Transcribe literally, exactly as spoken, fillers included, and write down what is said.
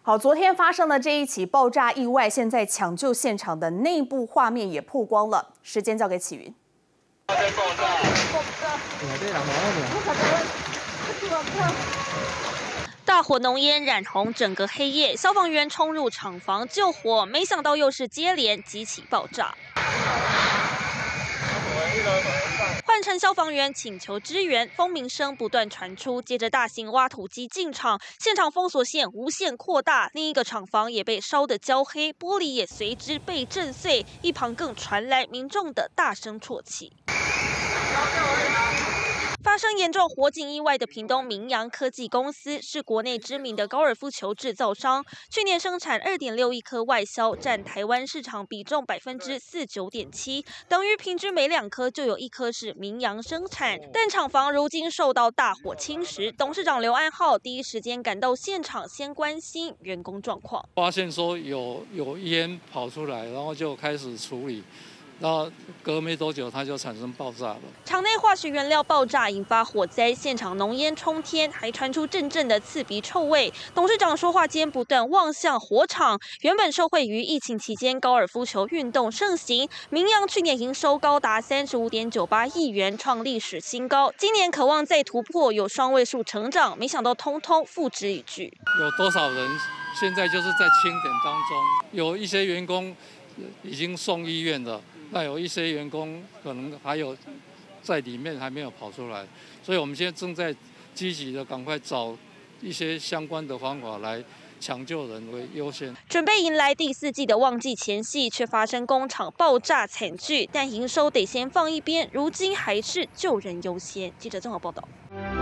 好，昨天发生的这一起爆炸意外，现在抢救现场的内部画面也曝光了。时间交给启云。 大火浓烟染红整个黑夜，消防员冲入厂房救火，没想到又是接连几起爆炸。 换成消防员请求支援，蜂鸣声不断传出。接着，大型挖土机进场，现场封锁线无限扩大。另一个厂房也被烧得焦黑，玻璃也随之被震碎。一旁更传来民众的大声啜泣。 发生严重火警意外的屏东明阳科技公司是国内知名的高尔夫球制造商，去年生产 二点六亿颗，外销占台湾市场比重百分之四十九点七，等于平均每两颗就有一颗是明阳生产。但厂房如今受到大火侵蚀，董事长刘安浩第一时间赶到现场，先关心员工状况， 发现说有有烟跑出来，然后就开始处理。 然后隔没多久，它就产生爆炸了。 厂内化学原料爆炸引发火灾，现场浓烟冲天，还传出阵阵的刺鼻臭味。董事长说话间不断望向火场。原本受惠于疫情期间高尔夫球运动盛行，明阳去年营收高达三十五点九八亿元，创历史新高。今年渴望再突破，有双位数成长，没想到通通付之一炬。 有多少人现在就是在清点当中？有一些员工已经送医院了。 那有一些员工可能还有在里面还没有跑出来，所以我们现在正在积极的赶快找一些相关的方法来抢救人为优先。 准备迎来第四季的旺季前夕，却发生工厂爆炸惨剧，但营收得先放一边，如今还是救人优先。记者综合报道。